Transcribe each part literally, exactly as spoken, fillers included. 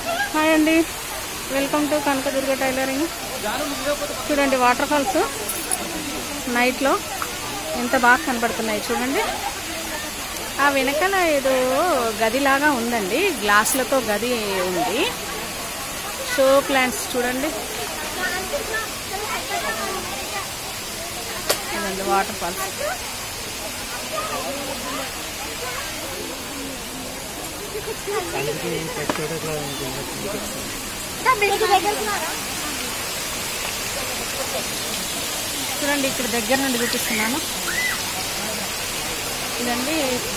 Hi అండి, welcome to Kanakadurga tailoring. చూడండి water falls నైట్లో ఎంత బాగా కనబడుతున్నాయి చూడండి. ఆ వెనకాల ఏదో గదిలాగా ఉందండి, గ్లాసులతో గది ఉంది. షో ప్లాంట్స్ చూడండి. ఇదండి వాటర్ ఫాల్స్. చూడండి ఇక్కడ దగ్గర నుండి చూపిస్తున్నాను. ఇదండి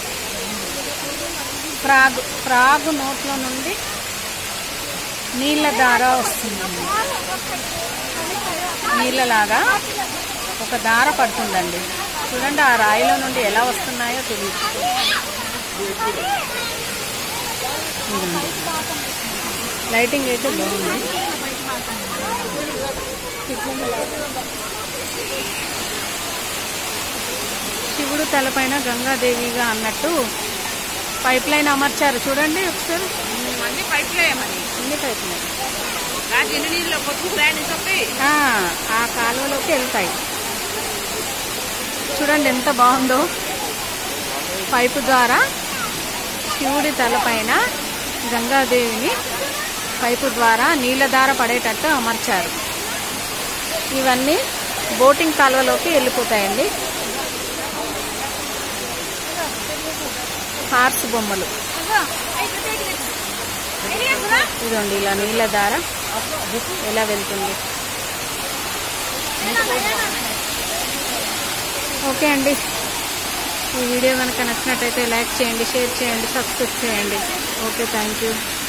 ఫ్రాగ్ ఫ్రాగ్ నోట్లో నుండి నీళ్ళ దార వస్తుందండి. నీళ్ళలాగా ఒక దార పడుతుందండి. చూడండి ఆ రాయిలో నుండి ఎలా వస్తున్నాయో తెలియదు. లైటింగ్ అయితే బాగుంది. శివుడు తలపైన గంగాదేవిగా అన్నట్టు పైప్ లైన్ అమర్చారు చూడండి ఒకసారి. అన్ని పైప్ లైన్ అన్ని పైప్ లైన్ ఆ కాలువలోకి వెళ్తాయి. చూడండి ఎంత బాగుందో. పైపు ద్వారా శివుడి తలపైన గంగాదేవిని పైపు ద్వారా నీళ్ళధార పడేటట్టు అమర్చారు. ఇవన్నీ బోటింగ్ కాలువలోకి వెళ్ళిపోతాయండి. హార్స్ బొమ్మలు ఇదండి, ఇలా నీళ్ళధార ఎలా వెళ్తుంది. ఓకే అండి, ఈ వీడియో కనుక నచ్చినట్టయితే లైక్ చేయండి, షేర్ చేయండి, సబ్స్క్రైబ్ చేయండి. Okay, thank you.